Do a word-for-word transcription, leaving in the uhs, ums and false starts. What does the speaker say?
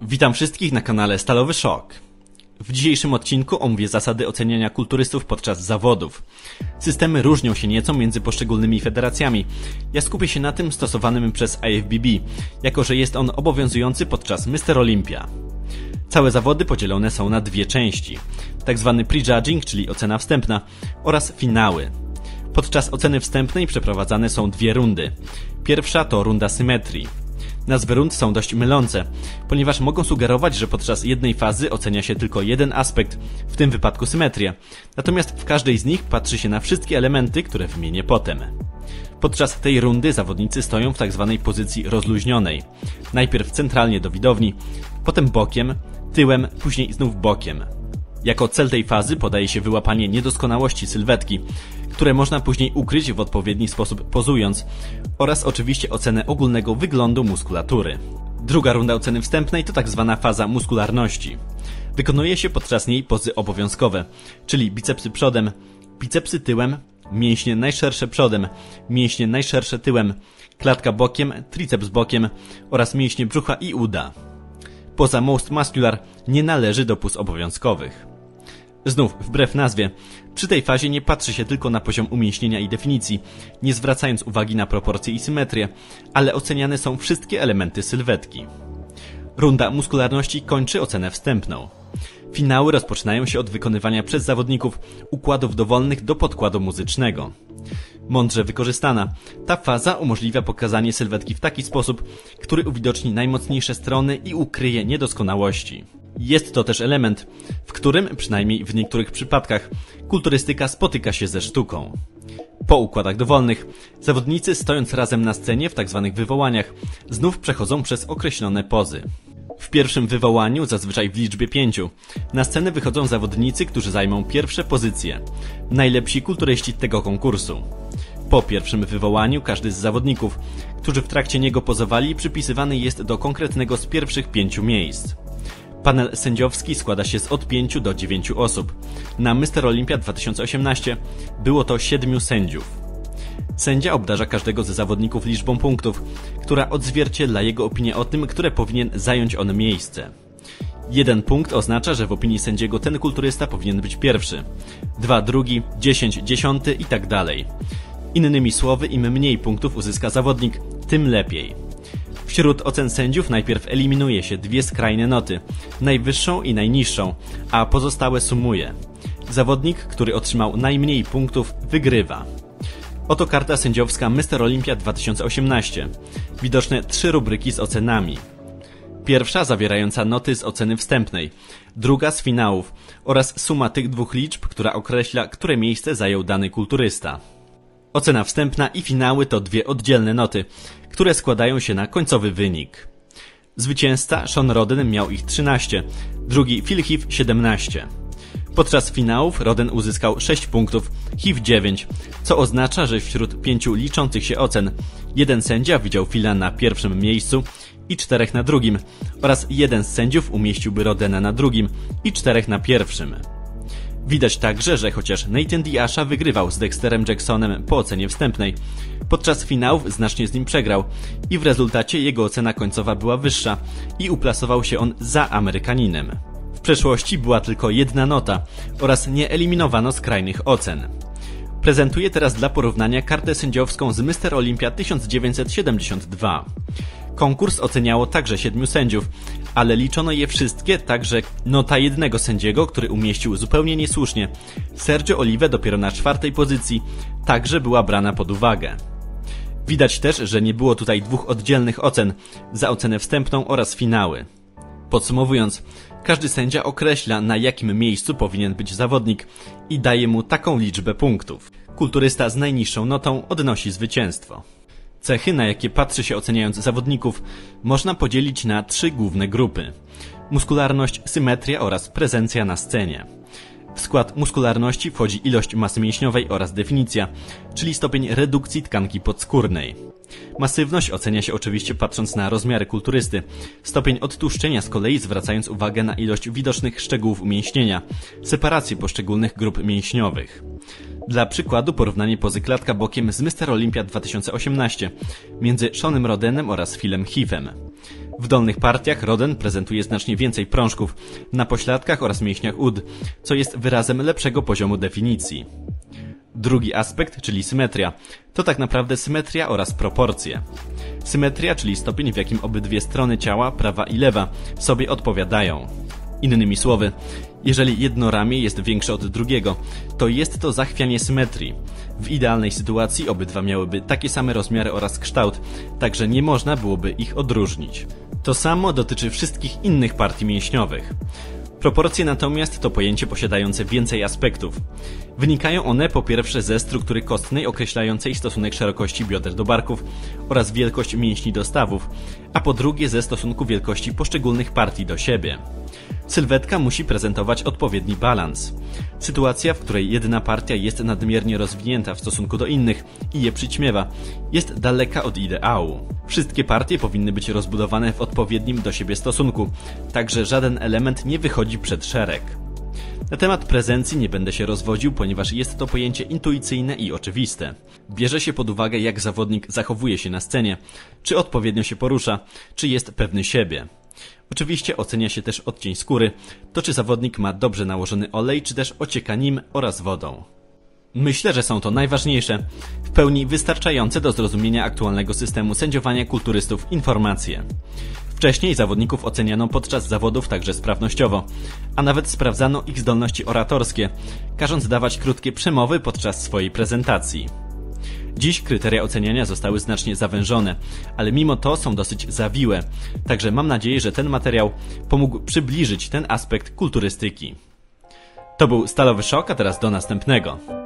Witam wszystkich na kanale Stalowy Szok. W dzisiejszym odcinku omówię zasady oceniania kulturystów podczas zawodów. Systemy różnią się nieco między poszczególnymi federacjami. Ja skupię się na tym stosowanym przez I F B B, jako że jest on obowiązujący podczas Mister Olympia. Całe zawody podzielone są na dwie części. Tak zwany prejudging, czyli ocena wstępna, oraz finały. Podczas oceny wstępnej przeprowadzane są dwie rundy. Pierwsza to runda symetrii. Nazwy rund są dość mylące, ponieważ mogą sugerować, że podczas jednej fazy ocenia się tylko jeden aspekt, w tym wypadku symetrię, natomiast w każdej z nich patrzy się na wszystkie elementy, które wymienię potem. Podczas tej rundy zawodnicy stoją w tak zwanej pozycji rozluźnionej. Najpierw centralnie do widowni, potem bokiem, tyłem, później znów bokiem. Jako cel tej fazy podaje się wyłapanie niedoskonałości sylwetki, które można później ukryć w odpowiedni sposób pozując, oraz oczywiście ocenę ogólnego wyglądu muskulatury. Druga runda oceny wstępnej to tak zwana faza muskularności. Wykonuje się podczas niej pozy obowiązkowe, czyli bicepsy przodem, bicepsy tyłem, mięśnie najszersze przodem, mięśnie najszersze tyłem, klatka bokiem, triceps bokiem oraz mięśnie brzucha i uda. Poza most muscular nie należy do póz obowiązkowych. Znów, wbrew nazwie, przy tej fazie nie patrzy się tylko na poziom umięśnienia i definicji, nie zwracając uwagi na proporcje i symetrię, ale oceniane są wszystkie elementy sylwetki. Runda muskularności kończy ocenę wstępną. Finały rozpoczynają się od wykonywania przez zawodników układów dowolnych do podkładu muzycznego. Mądrze wykorzystana, ta faza umożliwia pokazanie sylwetki w taki sposób, który uwidoczni najmocniejsze strony i ukryje niedoskonałości. Jest to też element, w którym, przynajmniej w niektórych przypadkach, kulturystyka spotyka się ze sztuką. Po układach dowolnych, zawodnicy stojąc razem na scenie w tzw. wywołaniach, znów przechodzą przez określone pozy. W pierwszym wywołaniu, zazwyczaj w liczbie pięciu, na scenę wychodzą zawodnicy, którzy zajmą pierwsze pozycje, najlepsi kulturyści tego konkursu. Po pierwszym wywołaniu każdy z zawodników, którzy w trakcie niego pozowali, przypisywany jest do konkretnego z pierwszych pięciu miejsc. Panel sędziowski składa się z od pięciu do dziewięciu osób. Na Mister Olympia dwa tysiące osiemnaście było to siedmiu sędziów. Sędzia obdarza każdego ze zawodników liczbą punktów, która odzwierciedla jego opinię o tym, które powinien zająć on miejsce. Jeden punkt oznacza, że w opinii sędziego ten kulturysta powinien być pierwszy, dwa drugi, dziesięć dziesiąty i tak dalej. Innymi słowy, im mniej punktów uzyska zawodnik, tym lepiej. Wśród ocen sędziów najpierw eliminuje się dwie skrajne noty, najwyższą i najniższą, a pozostałe sumuje. Zawodnik, który otrzymał najmniej punktów, wygrywa. Oto karta sędziowska Mister Olympia dwa tysiące osiemnaście. Widoczne trzy rubryki z ocenami. Pierwsza zawierająca noty z oceny wstępnej, druga z finałów oraz suma tych dwóch liczb, która określa, które miejsce zajął dany kulturysta. Ocena wstępna i finały to dwie oddzielne noty, które składają się na końcowy wynik. Zwycięzca Sean Roden miał ich trzynaście, drugi Phil Heath siedemnaście. Podczas finałów Roden uzyskał sześć punktów, Heath dziewięć, co oznacza, że wśród pięciu liczących się ocen jeden sędzia widział Phila na pierwszym miejscu i czterech na drugim oraz jeden z sędziów umieściłby Rodena na drugim i czterech na pierwszym. Widać także, że chociaż Nathan D'Asha wygrywał z Dexterem Jacksonem po ocenie wstępnej, podczas finałów znacznie z nim przegrał i w rezultacie jego ocena końcowa była wyższa i uplasował się on za Amerykaninem. W przeszłości była tylko jedna nota oraz nie eliminowano skrajnych ocen. Prezentuję teraz dla porównania kartę sędziowską z Mister Olympia tysiąc dziewięćset siedemdziesiąt dwa. Konkurs oceniało także siedmiu sędziów, ale liczono je wszystkie, także nota jednego sędziego, który umieścił zupełnie niesłusznie Sergio Olive dopiero na czwartej pozycji, także była brana pod uwagę. Widać też, że nie było tutaj dwóch oddzielnych ocen, za ocenę wstępną oraz finały. Podsumowując, każdy sędzia określa, na jakim miejscu powinien być zawodnik i daje mu taką liczbę punktów. Kulturysta z najniższą notą odnosi zwycięstwo. Cechy, na jakie patrzy się oceniając zawodników, można podzielić na trzy główne grupy. Muskularność, symetria oraz prezencja na scenie. W skład muskularności wchodzi ilość masy mięśniowej oraz definicja, czyli stopień redukcji tkanki podskórnej. Masywność ocenia się oczywiście patrząc na rozmiary kulturysty, stopień odtłuszczenia z kolei zwracając uwagę na ilość widocznych szczegółów umięśnienia, separację poszczególnych grup mięśniowych. Dla przykładu porównanie pozy klatka bokiem z Mister Olympia dwa tysiące osiemnaście między Seanem Rodenem oraz Philem Heathem. W dolnych partiach Roden prezentuje znacznie więcej prążków, na pośladkach oraz mięśniach ud, co jest wyrazem lepszego poziomu definicji. Drugi aspekt, czyli symetria, to tak naprawdę symetria oraz proporcje. Symetria, czyli stopień, w jakim obydwie strony ciała, prawa i lewa, sobie odpowiadają. Innymi słowy, jeżeli jedno ramię jest większe od drugiego, to jest to zachwianie symetrii. W idealnej sytuacji obydwa miałyby takie same rozmiary oraz kształt, także nie można byłoby ich odróżnić. To samo dotyczy wszystkich innych partii mięśniowych. Proporcje natomiast to pojęcie posiadające więcej aspektów. Wynikają one po pierwsze ze struktury kostnej określającej stosunek szerokości bioder do barków oraz wielkość mięśni do stawów, a po drugie ze stosunku wielkości poszczególnych partii do siebie. Sylwetka musi prezentować odpowiedni balans. Sytuacja, w której jedna partia jest nadmiernie rozwinięta w stosunku do innych i je przyćmiewa, jest daleka od ideału. Wszystkie partie powinny być rozbudowane w odpowiednim do siebie stosunku, także żaden element nie wychodzi przed szereg. Na temat prezencji nie będę się rozwodził, ponieważ jest to pojęcie intuicyjne i oczywiste. Bierze się pod uwagę, jak zawodnik zachowuje się na scenie, czy odpowiednio się porusza, czy jest pewny siebie. Oczywiście ocenia się też odcień skóry, to czy zawodnik ma dobrze nałożony olej, czy też ocieka nim oraz wodą. Myślę, że są to najważniejsze, w pełni wystarczające do zrozumienia aktualnego systemu sędziowania kulturystów informacje. Wcześniej zawodników oceniano podczas zawodów także sprawnościowo, a nawet sprawdzano ich zdolności oratorskie, każąc dawać krótkie przemowy podczas swojej prezentacji. Dziś kryteria oceniania zostały znacznie zawężone, ale mimo to są dosyć zawiłe, także mam nadzieję, że ten materiał pomógł przybliżyć ten aspekt kulturystyki. To był Stalowy Szok, a teraz do następnego.